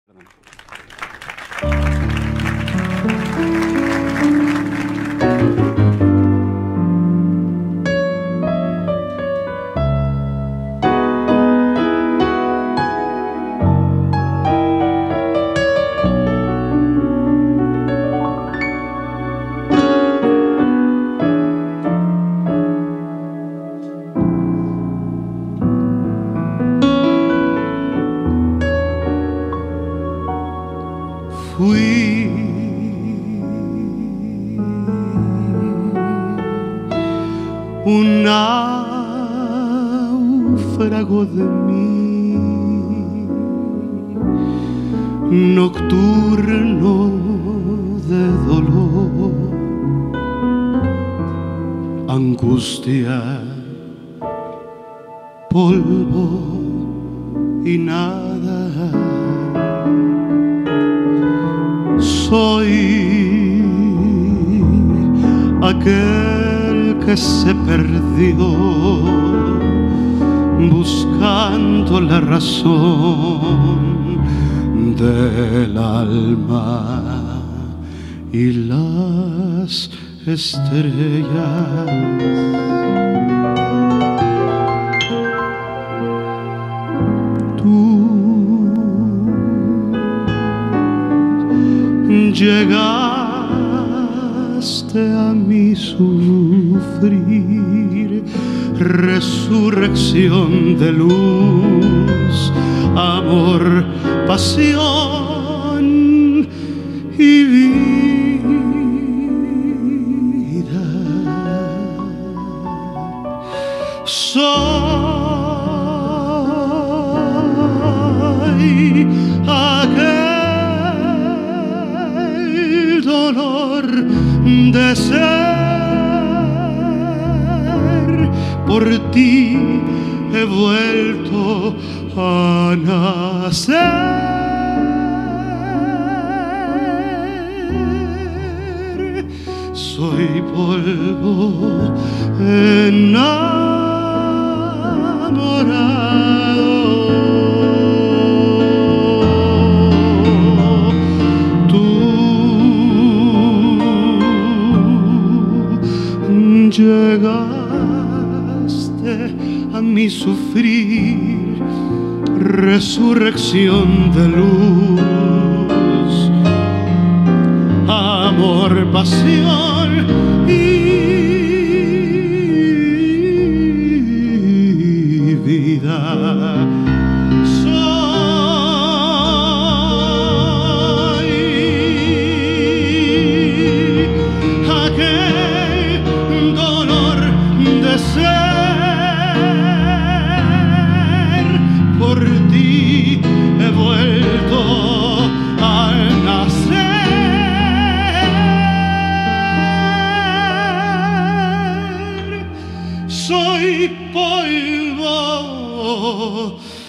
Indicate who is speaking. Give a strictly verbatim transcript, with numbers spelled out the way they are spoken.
Speaker 1: Fui un náufrago de mí, nocturno de dolor, angustia, polvo y nada. Soy aquel que se perdió buscando la razón del alma y las estrellas. Llegaste a mi sufrir, resurrección de luz, amor, pasión y vida. Soy aquel dolor de ser, por ti he vuelto a nacer. Soy polvo enamorado. Llegaste a mi sufrir, resurrección de luz, amor, pasión y vida. Por ti he vuelto a nacer. Soy polvo